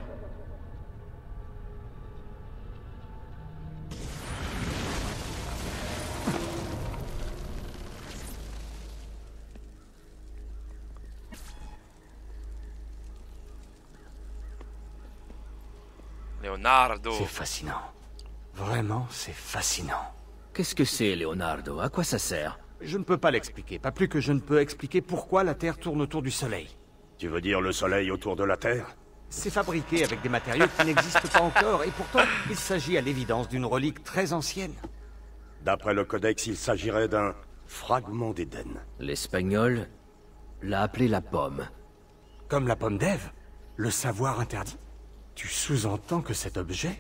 Leonardo. C'est fascinant. Vraiment, c'est fascinant. Qu'est-ce que c'est, Leonardo? À quoi ça sert? Je ne peux pas l'expliquer, pas plus que je ne peux expliquer pourquoi la Terre tourne autour du Soleil. Tu veux dire le Soleil autour de la Terre? C'est fabriqué avec des matériaux qui n'existent pas encore, et pourtant, il s'agit à l'évidence d'une relique très ancienne. D'après le Codex, il s'agirait d'un fragment d'Éden. L'Espagnol l'a appelé la pomme. Comme la pomme d'Ève? Le savoir interdit? Tu sous-entends que cet objet...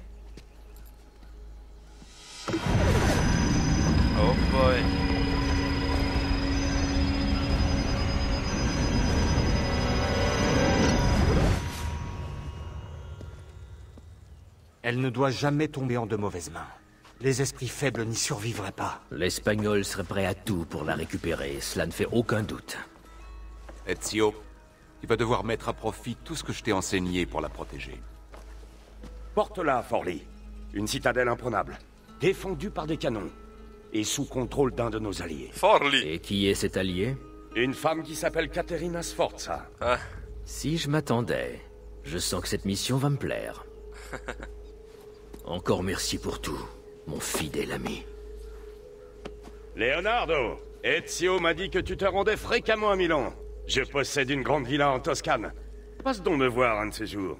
Oh boy. Elle ne doit jamais tomber en de mauvaises mains. Les esprits faibles n'y survivraient pas. L'Espagnol serait prêt à tout pour la récupérer, cela ne fait aucun doute. Ezio, tu vas devoir mettre à profit tout ce que je t'ai enseigné pour la protéger. Porte-la, Forli. Une citadelle imprenable, défendue par des canons, et sous contrôle d'un de nos alliés. Forli. Et qui est cet allié? Une femme qui s'appelle Caterina Sforza. Ah. Si je m'attendais, je sens que cette mission va me plaire. Encore merci pour tout, mon fidèle ami. Leonardo, Ezio m'a dit que tu te rendais fréquemment à Milan. Je possède une grande villa en Toscane. Passe donc me voir un de ces jours.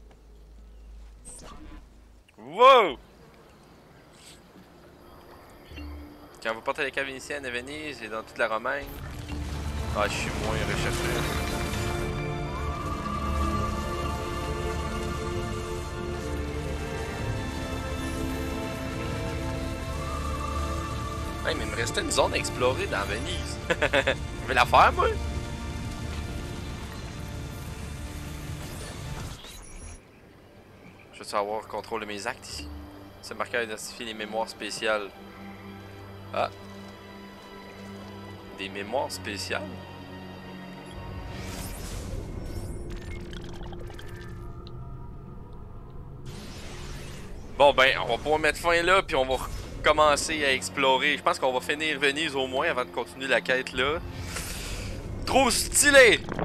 Wow! Quand vous portez les caves vénitiennes à Venise et dans toute la Romagne... Ah, je suis moins recherché. Hey, mais il me restait une zone à explorer dans Venise. Je vais la faire, moi. peux savoir contrôle de mes actes ici? Ce marqueur identifie les mémoires spéciales. Ah. Des mémoires spéciales? Bon ben, on va pouvoir mettre fin là, puis on va commencer à explorer. Je pense qu'on va finir Venise au moins avant de continuer la quête là. Trop stylé!